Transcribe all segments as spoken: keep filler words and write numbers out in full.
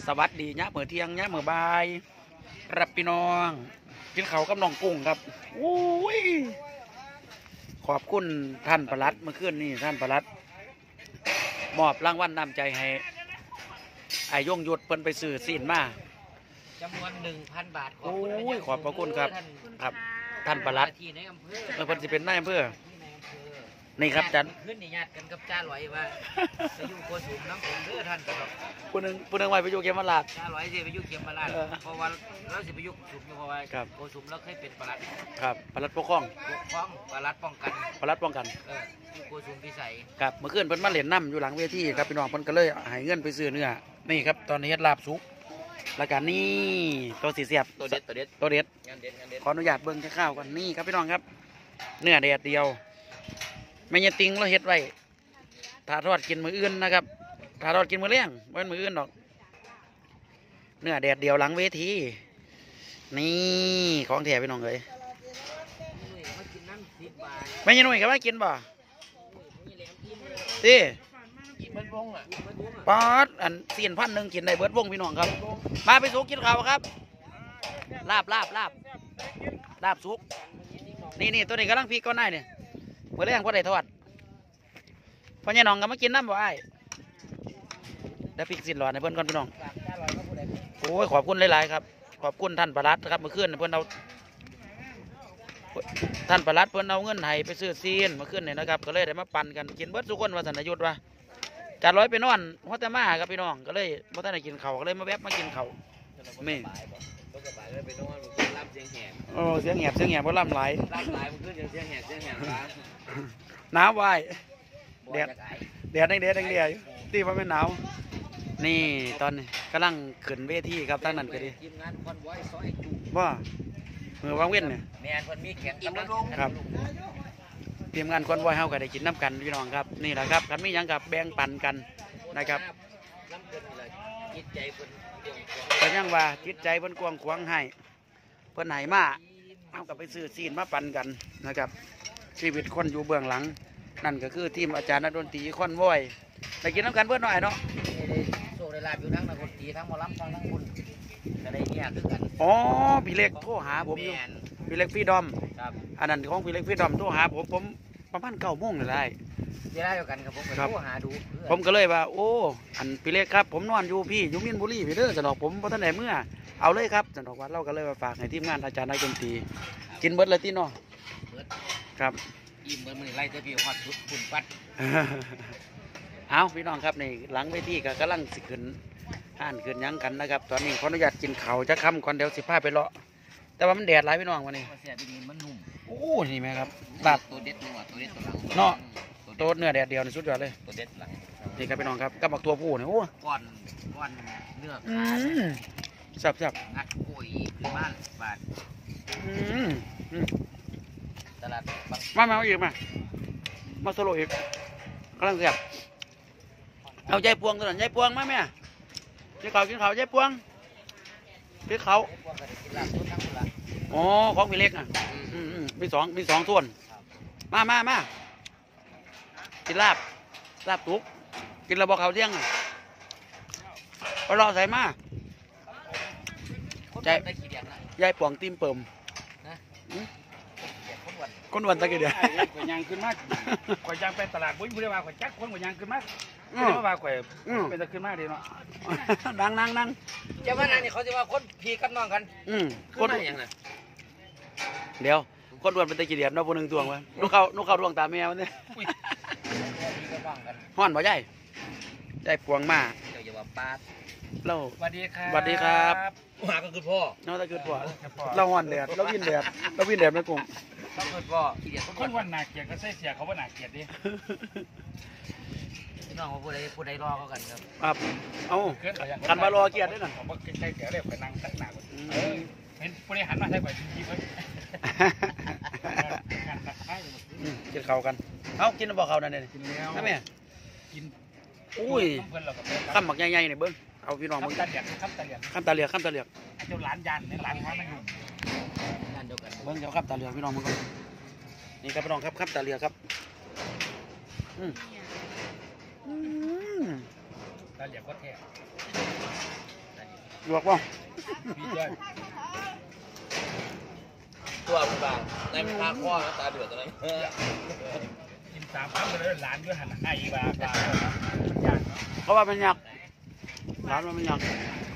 สวัสดียะเมื่อเที่ยงยะเมื่อบ่ายรับพี่น้องกินเขาวกับน้องกุ้งครับโอ้ยขอบคุณท่านประหลัดเมื่อคืนนี่ท่านประหลัดมอบรางวัลนำใจให้ไอ้ยงยุดเพิ่นไปซื้อซีนมาจำนวนหนึ่งพันบาทโอ้ยขอบพระคุณครับครับท่านประหลัดเมื่อเพิ่นสิเป็นนายอำเภอนี่ครับจันขึ้นนี่ญาติกันกับจ้าลอยว่าไปอยู่โกสุมน้ำผมเด้อท่านตลอดผู้หนึ่งผู้หนึ่งไว้ไปอยู่เขมราชจ้าลอยสิไปอยู่เขมราชเพราะว่าเราสิไปอยู่สุมอยู่เพราะว่าโกสุมเราเคยเป็นประหลัดครับประหลัดปกครองปกครองประหลัดป้องกันประหลัดป้องกันเอออยู่โกสุมพิสัยครับเมื่อคืนเพิ่นมาเล่นน้ำอยู่หลังเวทีครับพี่น้องเพิ่นก็เลยให้เงินไปซื้อเนื้อนี่ครับตอนนี้เฮ็ดลาบสุกแล้วก็นี่ตัวสีเสียบตัวเด็ดตัวเด็ดตัวเด็ดงานเด็ดงานเด็ดขออนุญาตเบิ่งแค่ข้าวก่อนนี่ครับพี่น้องครับเนื้อแดดเดียวไม่ยติงเราเฮ็ดไว้ถ้าทอดกินมืออื่นนะครับถ้าทอดกินมือเลี้ยงไม่เป็นมืออื่นหรอกเนื้อแดดเดียวหลังเวทีนี่ของแท้พี่น้องเลยไม่ยันหนุ่ยกับว่ากินบ่สิป๊อดอันเสียนพันหนึ่งกินในเบิร์ดวงพี่น้องครับมาไปสุกกินข้าวครับลาบลาบลาบลาบสุกนี่นี่ตัวนี้กำลังพีกก้อนได้เนี่ยเมื่อแรงพอได้ทอดพ่อใหญ่น้องก็มากินน้ำบ่ไอ้เดี๋ยวพริกสินหลอดในเพื่อนก่อนพี่น้องโอ้ยขอบคุณหลายๆครับขอบคุณท่านประหลัดครับเมื่อคืนเพื่อนเอาท่านประหลัดเพื่อนเอาเงินให้ไปซื้อซีนเมื่อคืนเนี่ยนะครับก็เลยได้มาปั่นกันกินเบิร์ดสุกคนว่าสันนยุทธ์ว่าจานร้อยไปนอนหัวแต่มาครับพี่น้องก็เลยพอท่านได้กินเขาก็เลยมาแวบมากินเขาไม่โอ้เสียงแหบเสียงแหบเพราะล่ำไหลล่ำไหลมันขึ้นเสียงแหบเสียงแหบหนาววายแดดแดดแดงแดดแดงเดียตีว่าไม่หนาวนี่ตอนนี้กำลังขึ้นเวทีครับท่านนั่นก็ดีทีมงานคอนไว้ซอยจุว่าเมื่อวางเว้นเนี่ยแมนคนมีแข็งกำลังครับทีมงานคอนไว้เฮาก็ได้กินน้ำกันพี่น้องครับนี่แหละครับกันมีอย่างกับแบ่งปันกันนะครับแต่ยังว่าจิตใจเพิ่นกว้างขวางให้เพิ่นไหนมาเอากับไปซื้อซีนมาปันกันนะครับชีวิตคนอยู่เบื้องหลังนั่นก็คือทีมอาจารย์นักดนตรีคอนวอยได้กินน้ำกันเพื่อนหน่อยเนาะโซ่ได้ลาบอยู่ทั้งนักดนตรีทั้งหมอลำทั้งทั้งคุณก็ได้เนี่ยคือกันอ๋อพี่เล็กโทรหาผมอยู่พี่เล็กพี่ดอมอันนั้นของพี่เล็กพี่ดอมโทรหาผมผมประมาณเก้าโมงเลยได้เวลาเดียวกันครับผมโทรหาดูผมก็เลยว่าโอ้อันพี่เล็กครับผมนอนอยู่พี่อยู่มินบุรีพี่เด้อสนอกผมเพราะท่านไหนเมื่อเอาเลยครับสนอกวัดเราก็เลยมาฝากให้ทีมงานอาจารย์นักดนตรีกินเบิร์ดเลยที่เนาะครับอิ่มเบิร์ดมือไล่เจ้าพี่ฮอดสุดฝุ่นปัดเอาพี่น้องครับในหลังเวทีก็กำลังสิขึ้นห่านขึ้นยังกันนะครับตอนนี้ขออนุญาตกินเขาจะค้ำก่อนเดี๋ยวสิพาไปเลาะแต่ว่ามันแดดหลายพี่น้องวันนี้เสียดีมันนุ่มโอ้นี่ไหมครับแบบตัวเด็ดนัวตัวเด็ดตัวหลังเนาะตัวเนื้อแดดเดียวในสุดยอดเลยตัวเด็ดหลังนี่ครับพี่น้องครับกับบักตัวผู้เนี่ยโอ้ก้อนก้อนเนื้อขาสับสับงัดกุยขึ้นบ้านบาทตลาดมามาอีกมามาโซโล่อีกกำลังเสียบเอาใจพวงตัวนั้นใจพวงมาแม่กินเขากินเขาใจพวงกินเขาอ๋อของพี่เล็กอ่ะมีสองมีสองส่วนมามามากินลาบลาบตุ๊กกินระบอกเขาเที่ยงอ่ะไปรอใส่มาใจยายป่วงตีมเปิ่มคนวันตะกี้เดียวข่อยยางขึ้นมากข่อยยางไปตลาดบุ้ยบุ้ยว่าข่อยจักคนข่อยยางขึ้นมากไม่ได้ว่าข่อยเป็นตะขึ้นมากดีเนาะนั่งนั่งนั่งเจ้าว่านั่นนี่เขาจะว่าคนพี่กับน้องกันอืมคนอย่างไรเดี๋ยวคนวันเป็นตะกี้เดียวน้องคนหนึ่งตวงวะนุกเขานุกเขาดวงตาแมวเนี่ยห้อนบ่ใหญ่ได้พวงมาเดี๋ยวจะว่าป้าเราสวัสดีครับสวัสดีครับหาก็คือพ่อน้องตะกี้พ่อเราห้อนแดดเราวินแดดเราวินแดดไม่กงต้องเกิดพ่อคนวันหนาเกียรก็ใส่เสียเขาว่าหนาเกียรดิพี่น้องว่าผู้ใดผู้ใดรอเขากันครับครับเอากันมารอเกียรด้วยนะผมว่าใกล้ๆเสียเรียกไปนั่งตั้งหนาเห็นผู้ใดหันมาใส่ไปทีๆเลยกินข้าวกันเอากินบอกเขานั่นเองกินแล้วใช่ไหมกินอุ้ยข้ามหมักใหญ่ๆเนี่ยเบิ้งเอาพี่น้องมึงข้ามตาเหลียกข้ามตาเหลียกข้ามตาเหลียกข้ามตาเหลียกเจ้าหลานยันเนี่ยหลานเขาไม่อยู่งานเดียวกันเบิ้งเจ้าข้ามตาเหลียกพี่น้องมึงก่อนนี่ครับพี่น้องครับข้ามตาเหลียกครับอืมตาเหลียกก็แท้ลวกป่ะพี่จ้อยตัวมันบางในมันคาข้อนะตาเดือดตอนนั้นกินสามคำเลยหลานด้วยหันไอ้บาบาอยากเขาว่าเป็นยักษ์ร้านมันเป็นยักษ์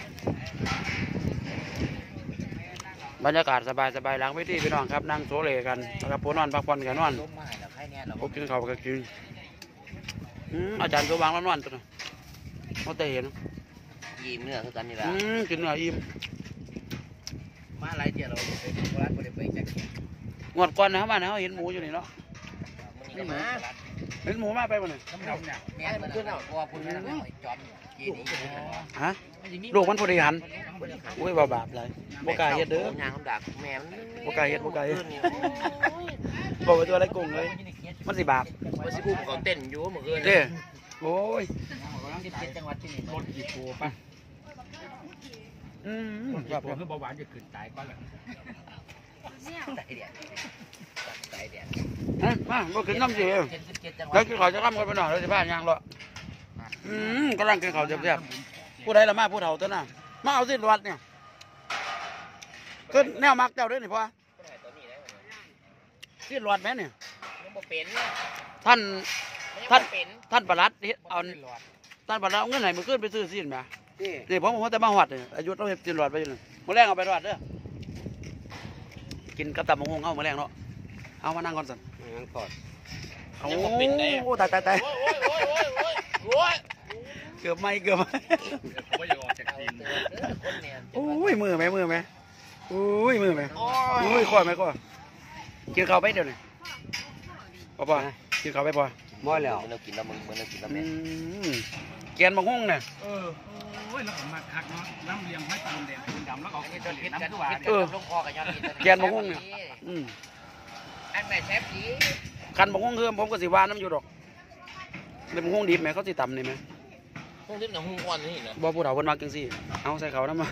บรรยากาศสบายสบายหลังเวทีพี่น้องครับนั่งโซเลกันนะครับผู้นอนพักผ่อนกันนอนล้มมาแล้วใครเนี่ยเราพวกกินข้าวก็กินอืมอาจารย์ตัววางนอนๆตัวนึงเขาเตะเห็นยีมเนื้อคือกันนี่แหละอืมกินเนื้ออิ่มมาหลายเดียวเราไปโบราณไปไปจากงวดก่อนนะครับบ้านเขาเห็นหมูอยู่นี่เนาะนี่มาเห็นหมูมาไปบ่เนี่ยน้ำหนมเนี่ยแม่มันขึ้นเอาตัวพุ่นนั่นเอาจอมยีนี่ฮะลูกมันพอดีหันโอ้ยบาบาปเลยบกล้าเฮ็ดเด้อยางคำดักแม่มันบกล้าเฮ็ดบกล้าเฮ็ดบอกว่าตัวอะไรกุ้งเลยมันสิบาปว่าสิบุ้มเขาเต้นอยู่เมื่อคืนเด้อโอ้ยที่เป็นจังหวัดที่นี่รถกี่ปูป่ะอืมรถครักี่บปูคือเบาหวานจะขึ้นตายก่อนเลยไตเดียดไตเดียดฮะมาบ่กินน้ำเสียเจ็ดสิบเจ็ดจังหวัแล้ดวกินข้าวจะข้ามกันไปหน่อยแล้วสิบ้านยังหรออืมกำลังกินข้าวแซ่บๆผู้ใดละมาผู้เฒ่าตัวน่ะมาเอาสิ้นวัดเนี่ยก็แนวมักเจ้าเด้อนี่พ่อสิ้นวัดแม่เนี่ยมันบ่เป็นท่านท่านเป็นท่านประหลัดเฮ็ดเอาท่านประหลัดเอาเงินไหนมาขึ้นไปซื้อสิ้นมานี่ผมผมแต่มาหวัดเนี่ยอายุเราเห็นสิ้นวัดไปอยู่นี่มื้อแรงเอาไปวัดเด้อกินกระตับมะฮงเอามื้อแรงเนาะเอามานั่งก่อนสั่นงั้นก่อนโอ้ตายตายตายโอ้ยโอ้ยโอ้ยโอ้ยโอ้ยเกือบไม่เกือบไม่เขาไม่ยอมจากทีมคนเนี่ยโอ้ยมือไหมมือไหมโอ้ยมือไหมโอ้โอ้ยข้อไหมข้อกินข้าวไปเดี๋ยวนี้พอป่ะกินข้าวไปพอบ่แล้วมันกินแล้วมึงมันกินแล้วอืแม่มแกนมะฮงเนี่ยเออโอ้ยแล้วผมมาคักเนาะน้ำเลี้ยงให้ตูนแดงตูนดำแล้วก็อันนี้จะจะเหคิรีดยญกันน้ำทุกวันคิดกันลงคอกับยอดแกนมะฮงเนี่ยอืมอันไหนแซ่บดีคันมะฮงคือผมก็สิว่าน้ำอยู่ดอกเป็นมะฮงดิบไหมเขาสิต่ำนี่ไหมพวกที่หนังหูอ่อนนี่นะบ่ผู้เฒ่าเพิ่นมักจังซี่เอาใส่เขาน้ำมา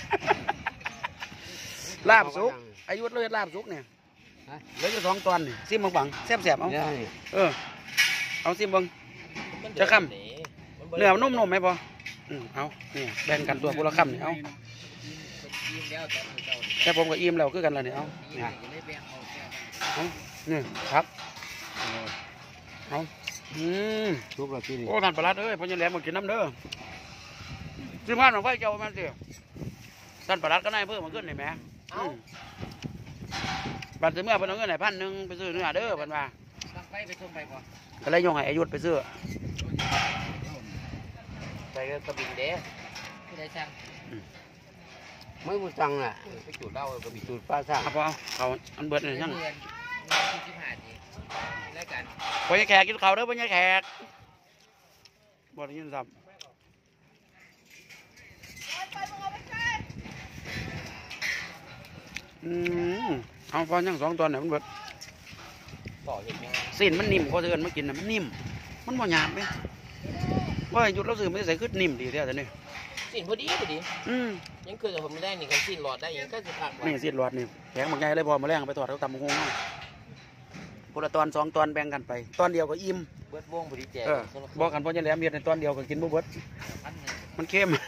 ลาบสุกอายุเลยลาบสุกเนี่ยเหลืออยู่สองตอนนี่ซิมบังบังแซ่บๆเอาเออเอาซิมบังจะค้ำเนื้อมันนุ่มๆไหมพออืมเอานี่แบ่งกันตัวพละคำนี่เอายิ้มแล้วแต่เจ้าแต่ผมก็อิ่มแล้วคือกันแล้วนี่เอายิ้มไม่แบ่งเอาแค่เอานี่ครับเอาอืมทุกเราที่นี่โอ้ท่านประหลัดเอ้ยพ่อใหญ่แหลมมากินน้ำเด้อทีมงานของไฟเจ้ามันสิท่านประหลัดก็นายเพิ่มมาขึ้นเลยแหมอืมบัตรซื้อเมื่อเพิ่นเอาเงินไหนพันหนึ่งไปซื้อเนื้อเด้อเพิ่นว่าตั้งไปไปส่งไปก่อนก็เลยยงให้อายุทธไปซื้อไปก็กระบิ่งเด้ที่ไหนช่างไม่กูสั่งอ่ะไปจุดเหล้ากระบิ่งจุดปลาสั่งเอาพอเอาอันเบิดเลยยังเงินที่ผ่านดีรายการพ่อใหญ่แขกกินข้าวเด้อพ่อใหญ่แขกบ่ได้ยินซ้ำอืมเอาพอยังสองตัวเนี่ยมันเบิดต่อเห็นไหมสิ้นมันนิ่มก็เทือนมากินน่ะมันนิ่มมันบ่หยาบไหมว่าหยุดเราซื้อไม่ใส่ขึ้นนิ่มดีแท้แต่นี่สิ้นพอดีพอดีอืมยังคือผมไม่ได้นี่กันสิ้นหลอดได้ยังก็จะพักนี่สิ้นหลอดนี่แข็งบางใหญ่เลยพอมาแรงไปทอดเขาตำบักหุ่งเอาคนละตอนสองตอนแบ่งกันไป ตอนเดียวก็อิ่มเบิดวงพอดีแจกเออบอกกันพ่อจะแหลมเมียในตอนเดียวก็กินบ่เบิดมันเค็ม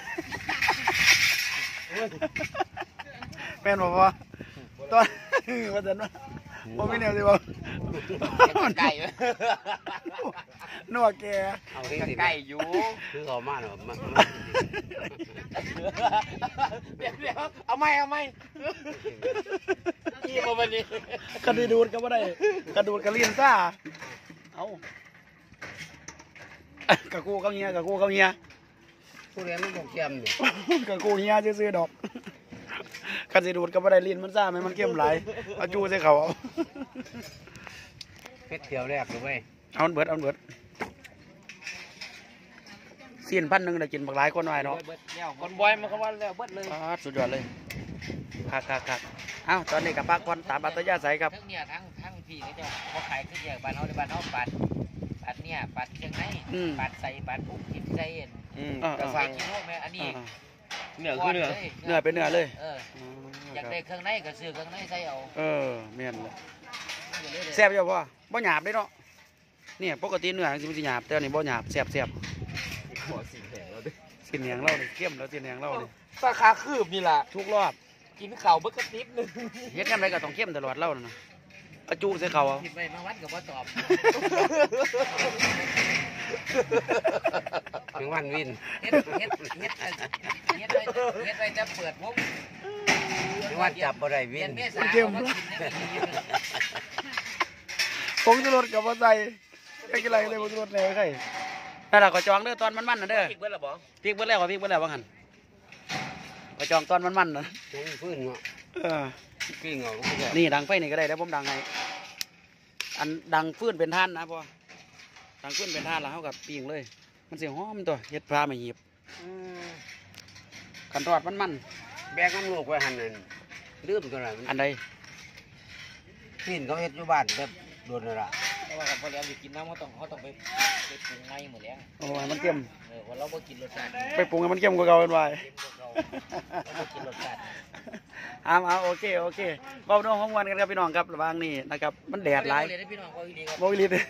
แม่นบอกว่าตอนว่าจะว่าบ่มีแนวสิบ่ไก่ไหมนัวแกเอาที่สิไก่อยู่คือเขามาเนาะมาเดี๋ยวเดี๋ยวเอาไม่เอาไม่ขี้มาวันนี้กระดูดก็บ่ได้กระดูดกระลิ้นซ่าเอากระกูกับเฮียกระกูกับเฮียผู้เรียนมันบอกเทียมเนี่ยกระกูเฮียซื่อๆดอกคันสิดูดก็บ่ได้ลิ้นมันซ่าไหมมันเข้มหลายเอาจูใส่เขาเอาเพชรเที่ยวแรกหรือไม่เอามันเบิดเอามันเบิดเสียนพันหนึ่งได้กินบักหลายคนหน่อยเนาะคนบอยมันก็ว่าแล้วเบิดเลยอ่าสุดยอดเลยคักคักคักเอ้าตอนนี้กับพักผ่อนตามอัตยาศัยครับทั้งเนี่ยทั้งทั้งพี่ก็จะพอขายขึ้นเยอะบ้านเขาในบ้านเขาปัดปัดเนี่ยปัดเครื่องในปัดใส่ปัดปุ๊บกินใส่เอ็นอืมกระฟังกินโน่แม่อันนี้เหนือคือเหนือเนื้อเป็นเนื้อเลยเอออยากได้เครื่องในก็ซื้อเครื่องในใส่เอาเออเมียนเลยแซ่บอยู่ป่ะบ่หยาบเลยเนาะเนี่ยปกติเนื้อสิมันสิหยาบแต่อันนี้บ่หยาบแซ่บแซ่บสินแหงเราเลยเข้มแล้วสินแหงเราเลยสาขาคืบนี่ล่ะทุกรอบกินข้าวเบิกกระติบนึงเฮ็ดยังไงก็ต้องเข้มตลอดเล่านะกระจูใส่เขาเอาคิดไปมาวัดกับว่าตอบถึงวันวินเฮ็ดเฮ็ดเฮ็ดเฮ็ดเฮ็ดไว้เฮ็ดไว้จะเปิดวงถึงวันจับบ่ได้วิเวียนนเมษาเอามากินได้ดีอยู่ผงชูรสกับบ่ใส่ไอ้กี่ไรก็ได้ผงชูรสแน่ใครนั่นแหละก็จองเด้อตอนมันๆน่ะเด้ออีกเบิดละบ่พริกเบิดแล้วก็พริกเบิดแล้วว่าหั่นก็จองตอนมันๆน่ะยังฟื้นเนาะเออกิ้งเอาลูกแก้วนี่ดังไฟนี่ก็ได้แล้วผมดังไงอันดังฟืนเป็นท่านนะพ่อดังฟืนเป็นท่านแล้วเขากับปิ้งเลย มันเสียหอมตัวเฮ็ดปลาไม่หยิบอืมกันทอดมันมันแบกน้ำลูกไว้หั่นนั่นลืมตัวไหนมันอันใดกินเขาเฮ็ดอยู่บ้านแบบโดนแล้วล่ะเพราะว่าพอแล้วสิกินน้ำเขาต้องเขาต้องไปไปปรุงไงหมดแล้วโอ้ยมันเค็มเออว่าเราบ่กินรสชาติไปปรุงให้มันเค็มกว่าเก่าเป็นไว้เค็มกว่าเราเราบ่กินรสชาติเอาเอาโอเคโอเคเบาน้องของวันกันครับพี่น้องครับระหว่างนี้นะครับมันแดดหลายเรียนให้พี่น้องเขาอีหลีครับโมวิลิต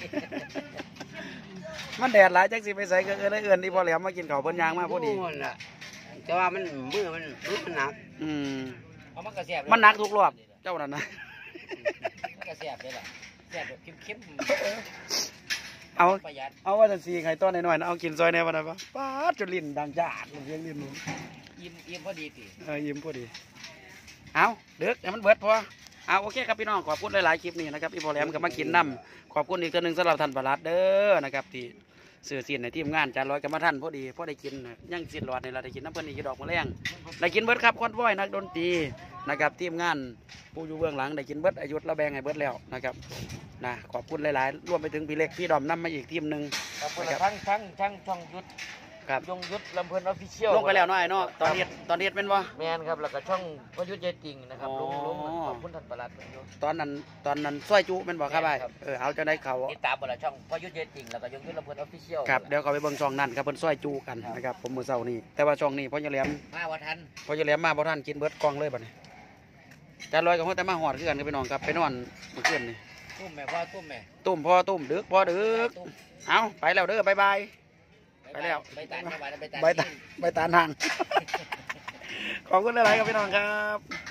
มันแดดหลายจังสิไปใส่ก็เอิ้นได้เอิ้นที่พอแหลมมากินข้าวเพิ่นยางมาพอดีโน่ะแต่ว่ามันมือมันมือมันหนักอืมเอามันก็แซ่บเลยมันหนักทุกรอบเจ้านั่นนะมันก็แซ่บเลยล่ะแซ่บแบบเค็มเอาๆประหยัดเอาว่าจะสีไข่ต้นน้อยๆนะเอากินซอยแน่วันนั้นปะป้าดจนลิ้นดังจ้าดเสียงลิ้นหนูอิ่มอิ่มพอดีติเออยิ้มพอดี เอาเด็กให้มันเบิดพอเอาโอเคครับพี่น้องขอบคุณหลายๆคลิปนี้นะครับพี่พอแหลมก็มากินน้ำขอบคุณอีกตัวหนึ่งสำหรับท่านประหลัดเด้อนะครับที่สื่อสินในทีมงานจานร้อยกับมาท่านพอดีพอได้กินย่างสินหลอดในเราได้กินน้ำเพิ่นอีกดอกมะแรงได้กินเบิดครับคอนวอยนักดนตรีนะครับทีมงานผู้อยู่เบื้องหลังได้กินเบิดอายุเราแบ่งให้เบิดแล้วนะครับนะขอบคุณหลายๆรวมไปถึงพี่เล็กพี่ดอมนำมาอีกทีมหนึ่งครับคนละทั้งทั้งทั้งช่องยุทธครับยงยุทธลำเพลินออฟฟิเชียลลงไปแล้วเนาะไอ้เนาะตอนเฮ็ดตอนเฮ็ดเป็นวะแมนครับแล้วก็ช่องพยุทธใจจริงนะครับอ๋ลองลงขอบคุณท่านประหลัดประยุทธ์ตอนนั้นตอนนั้นซอยจุแมันบอกครับไอ้ครับเออเอาจะได้เขาติดตามบนละช่องพยุทธใจจริงแล้วก็ยงยุทธลำเพลินออฟฟิเชียลครับเดี๋ยวเขาไปเบิ่งช่องนั้นครับเพิ่นซอยจุกันนะครับผมมือเช้านี้แต่ว่าช่องนี้พ่อจะแหลมมาวัดทันพ่อจะแหลมมาบ่ทันกินเบิดกล่องเลยบัดนี้จานลอยกับพ่อแต่มาหอดคือกันกับพี่น้องครับไปนอนเมื่อคืนนี่ตุ้มแม่พ่อตุ้มแม่ตุ่มพ่อตุ่มดึกพ่อดึกตุ้มเอาไปแล้วเด้อบ๊ายบาย ไปแล้วใบตาลใบตาลใบตาใบตาหาง ขอบคุณหลายๆครับพี่น้องครับ